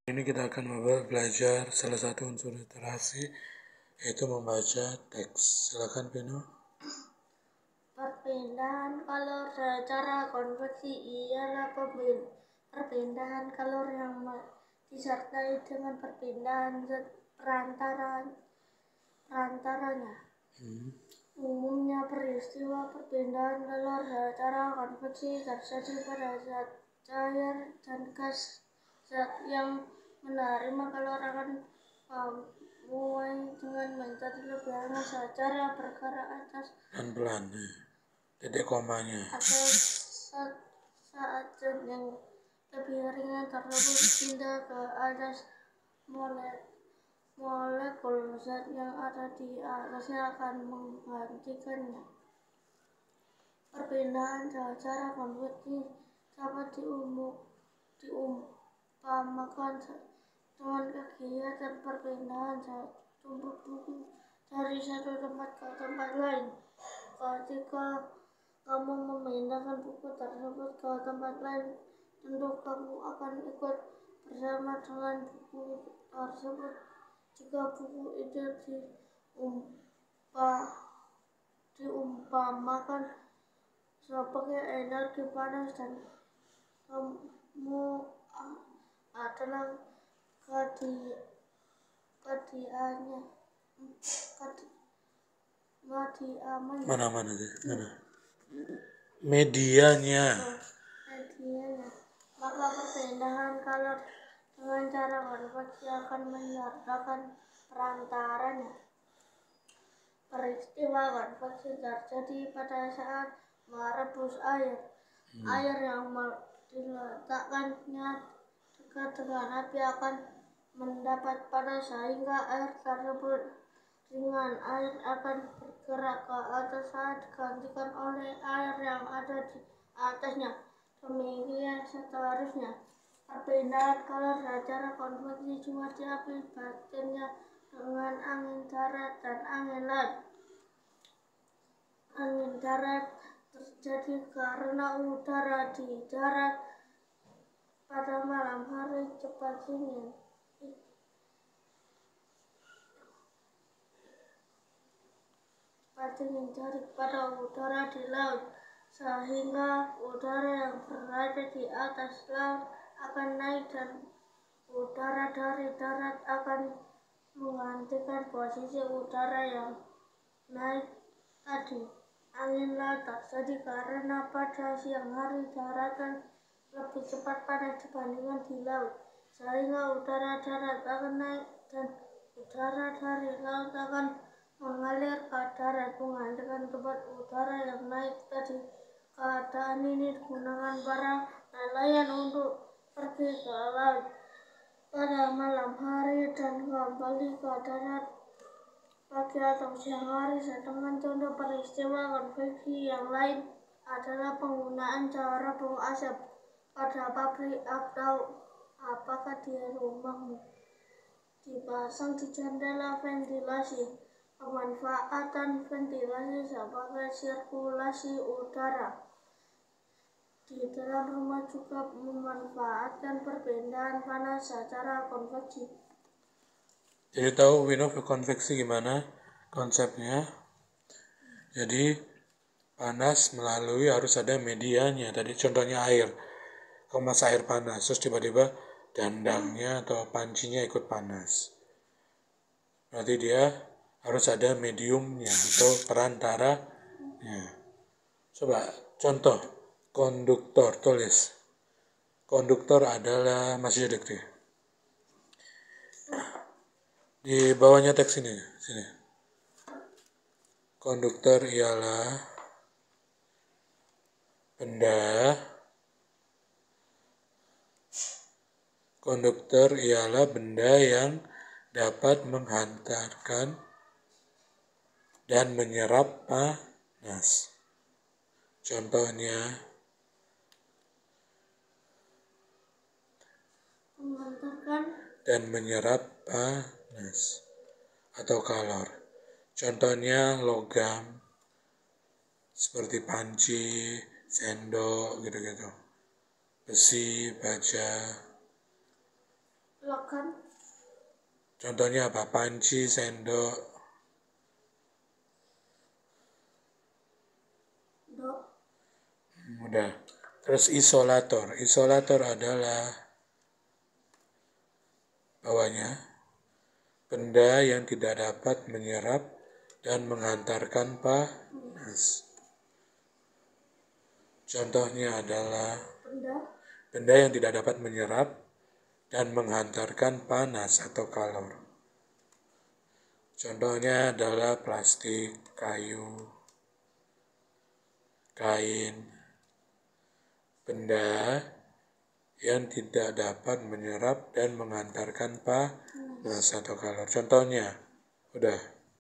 Ini kita akan belajar salah satu unsur literasi, yaitu membaca teks. Silakan Pino. Perpindahan kalor secara konveksi ialah perpindahan kalor yang disertai dengan perpindahan perantaranya. Umumnya peristiwa perpindahan kalor secara konveksi terjadi pada zat cair dan gas. Zat yang menerima kalor akan mulai dengan menjadi lebih hangat secara bergerak atas Dan pelan, titik komanya. Atau saat zat yang lebih ringan tersebut pindah ke atas molekul zat yang ada di atasnya akan menggantikannya. Perpindahan secara konveksi dapat diumpamakan dengan kegiatan perpindahan tumpuk buku dari satu tempat ke tempat lain. Ketika kamu memindahkan buku tersebut ke tempat lain, tentu kamu akan ikut bersama dengan buku tersebut. Jika buku itu diumpamakan sebagai energi panas dan kamu adalah Medianya. Maka perpindahan kalor dengan cara konveksi akan menyertakan perantaranya. Peristiwa konveksi terjadi pada saat merebus air. Air yang diletakkannya dekat dengan api akan mendapat panas sehingga air tersebut ringan. Air akan bergerak ke atas saat digantikan oleh air yang ada di atasnya. Demikian seterusnya. Perpindahan kalor secara konveksi juga diakibatkannya dengan angin darat dan angin laut. Angin darat terjadi karena udara di darat pada malam hari cepat dingin. Daripada udara di laut, sehingga udara yang berada di atas laut akan naik dan udara dari darat akan menggantikan posisi udara yang naik tadi. Angin laut terjadi karena pada siang hari daratan lebih cepat panas dibandingkan di laut, sehingga udara darat akan naik dan udara dari laut akan mengalir ke darat menggantikan tempat udara yang naik tadi. Keadaan ini digunakan para nelayan untuk pergi ke laut pada malam hari dan kembali ke darat pagi atau siang hari. Sedangkan contoh peristiwa konveksi yang lain adalah penggunaan cara bong asap pada pabrik atau apakah di rumahmu dipasang di jendela ventilasi. Pemanfaatan ventilasi sebagai sirkulasi udara di dalam rumah juga memanfaatkan perpindahan panas secara konveksi. Jadi tahu Wino konveksi gimana konsepnya? Jadi panas melalui harus ada medianya. Tadi contohnya air. Kemas air panas, terus tiba-tiba dandangnya atau pancinya ikut panas. Berarti dia harus ada mediumnya atau perantaranya. Coba contoh konduktor, tulis. Konduktor adalah masih duduk dia. Di bawahnya teks ini, sini. Konduktor ialah benda. Konduktor ialah benda yang dapat menghantarkan dan menyerap panas. Contohnya Menghantarkan dan menyerap panas atau kalor. Contohnya logam seperti panci, sendok gitu-gitu. Besi, baja. logam, Contohnya apa? Panci, sendok. dok, Udah. Terus isolator. Isolator adalah bawahnya benda yang tidak dapat menyerap dan mengantarkan panas. Contohnya adalah benda yang tidak dapat menyerap dan menghantarkan panas atau kalor. Contohnya adalah plastik, kayu, kain, benda yang tidak dapat menyerap dan menghantarkan panas atau kalor. Contohnya, udah.